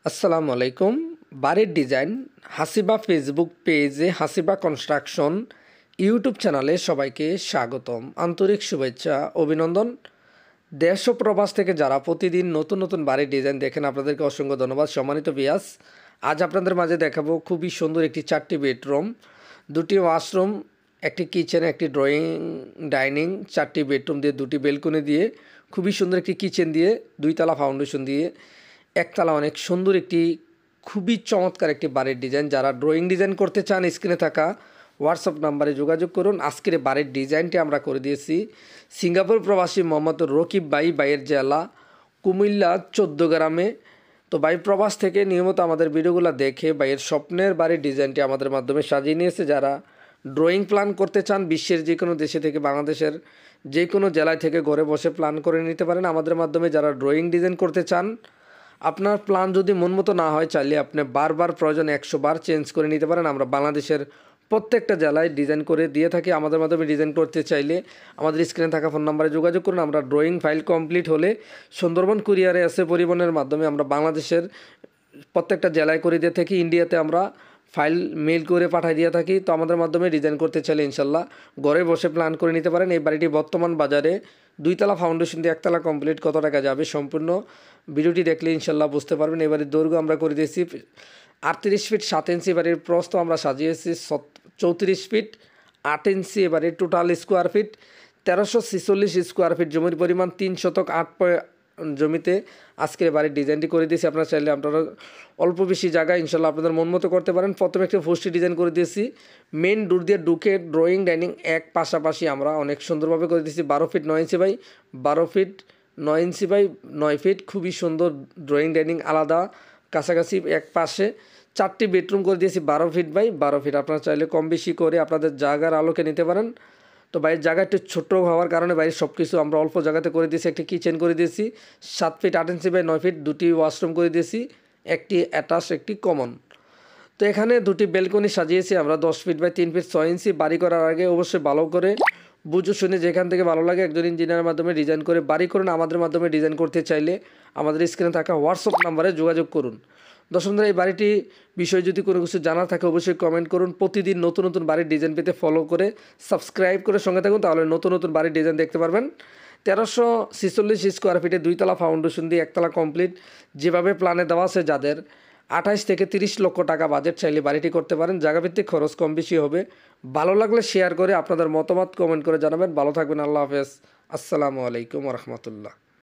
আসসালামু আলাইকুম। বাড়ির ডিজাইন হাসিবা ফেসবুক পেজে, হাসিবা কনস্ট্রাকশন ইউটিউব চ্যানেলে সবাইকে স্বাগতম, আন্তরিক শুভেচ্ছা, অভিনন্দন। দেশ ও প্রবাস থেকে যারা প্রতিদিন নতুন নতুন বাড়ির ডিজাইন দেখেন আপনাদেরকে অসংখ্য ধন্যবাদ। সম্মানিত ভিউয়ার্স, আজ আপনাদের মাঝে দেখাবো খুবই সুন্দর একটি 4টি বেডরুম, 2টি ওয়াশরুম, একটি কিচেন, একটি ড্রয়িং ডাইনিং, 4টি বেডরুম দিয়ে 2টি বেলকনি দিয়ে খুবই সুন্দর একটি কিচেন দিয়ে 2তলা ফাউন্ডেশন দিয়ে একতলা অনেক সুন্দর একটি খুবই চমৎকার একটি বাড়ির ডিজাইন। যারা ড্রয়িং ডিজাইন করতে চান স্ক্রিনে থাকা হোয়াটসঅ্যাপ নাম্বারে যোগাযোগ করুন। আজকের বাড়ির ডিজাইনটি আমরা করে দিয়েছি সিঙ্গাপুর প্রবাসী মোহাম্মদ রকিব বাইয়ের জেলা কুমিল্লা 14 গ্রামে। তো প্রবাস থেকে নিয়মিত আমাদের ভিডিওগুলো দেখে বাইয়ের স্বপ্নের বাড়ির ডিজাইনটি আমাদের মাধ্যমে সাজিয়ে নিয়েছে। যারা ড্রয়িং প্ল্যান করতে চান বিশ্বের যে কোনো দেশে থেকে, বাংলাদেশের যে কোনো জেলায় থেকে ঘরে বসে প্ল্যান করে নিতে পারেন আমাদের মাধ্যমে। যারা ড্রয়িং ডিজাইন করতে চান, আপনার প্ল্যান যদি মন মতো না হয়, চাইলে আপনি বারবার প্রয়োজন 100 বার চেঞ্জ করে নিতে পারেন। আমরা বাংলাদেশের প্রত্যেকটা জেলায় ডিজাইন করে দিয়ে থাকি। আমাদের মাধ্যমে ডিজাইন করতে চাইলে আমাদের স্ক্রিনে থাকা ফোন নাম্বারে যোগাযোগ করুন। আমরা ড্রয়িং ফাইল কমপ্লিট হলে সুন্দরবন কুরিয়ারে এসে পরিবহনের মাধ্যমে আমরা বাংলাদেশের প্রত্যেকটা জেলায় করে দিয়ে থাকি। ইন্ডিয়াতে আমরা ফাইল মেল করে পাঠিয়ে দিয়ে থাকি। তো আমাদের মাধ্যমে ডিজাইন করতে চাইলে ইনশাল্লাহ ঘরে বসে প্ল্যান করে নিতে পারেন। এই বাড়িটি বর্তমান বাজারে 2তলা ফাউন্ডেশন দিয়ে 1তলা কমপ্লিট কত টাকা যাবে সম্পূর্ণ ভিডিওটি দেখলে ইনশাল্লাহ বুঝতে পারবেন। এবারের দৈর্ঘ্য আমরা করে দিয়েছি 38 ফিট 7 ইঞ্চি। এবারের প্রস্থ আমরা সাজিয়েছি 34 ফিট 8 ইঞ্চি। এবারে total square feet 1346 square feet. জমির পরিমাণ 3 শতক 8 জমিতে আজকের বাড়ির ডিজাইনটি করে দিয়েছি। আপনারা চাইলে আপনারা অল্প বেশি জায়গায় ইনশাল্লাহ আপনাদের মন মতো করতে পারেন। প্রথমে একটা ফুস্টি ডিজাইন করে দিয়েছি, মেন ডোর দিয়ে ঢুকে ড্রয়িং ডাইনিং এক পাশাপাশি আমরা অনেক সুন্দরভাবে করে দিয়েছি। 12 feet 9 inch by 12 feet 9 inch by 9 feet. খুবই সুন্দর ড্রয়িং ডাইনিং আলাদা কাছাকাছি এক পাশে। 4টি বেডরুম করে দিয়েছি 12 ফিট বাই 12 ফিট। আপনারা চাইলে কম বেশি করে আপনাদের জায়গার আলোকে নিতে পারেন। তো বাইরের জায়গা একটু ছোটো হওয়ার কারণে বাইরের সব কিছু আমরা অল্প জায়গাতে করে দিয়েছি। একটি কিচেন করে দিয়েছি 7 ফিট 8 ইঞ্চি বাই 9 ফিট। 2টি ওয়াশরুম করে দিয়েছি, একটি অ্যাটাচ একটি কমন। তো এখানে 2টি বেলকনি সাজিয়েছি আমরা 10 ফিট বাই 3 ফিট 6 ইঞ্চি। বাড়ি করার আগে অবশ্যই ভালো করে বুঝে শুনে যেখান থেকে ভালো লাগে একজন ইঞ্জিনিয়ারের মাধ্যমে ডিজাইন করে বাড়ি করুন। আমাদের মাধ্যমে ডিজাইন করতে চাইলে আমাদের স্ক্রিনে থাকা হোয়াটসঅ্যাপ নাম্বারে যোগাযোগ করুন। দর্শকরা, এই বাড়িটি বিষয়ে যদি কোনো কিছু জানার থাকে অবশ্যই কমেন্ট করুন। প্রতিদিন নতুন নতুন বাড়ির ডিজাইন পেতে ফলো করে সাবস্ক্রাইব করে সঙ্গে থাকুন, তাহলে নতুন নতুন বাড়ির ডিজাইন দেখতে পারবেন। 1346 স্কোয়ার ফিটে 2তলা ফাউন্ডেশন দিয়ে 1তলা কমপ্লিট যেভাবে প্ল্যানে দেওয়া আছে। যাদের 28 থেকে 30 লক্ষ টাকা বাজেট, চাইলে বাড়িটি করতে পারেন। জায়গাভিত্তিক খরচ কম বেশি হবে। ভালো লাগলে শেয়ার করে আপনাদের মতামত কমেন্ট করে জানাবেন। ভালো থাকবেন। আল্লাহ হাফেজ। আসসালামু আলাইকুম রহমতুল্লাহ।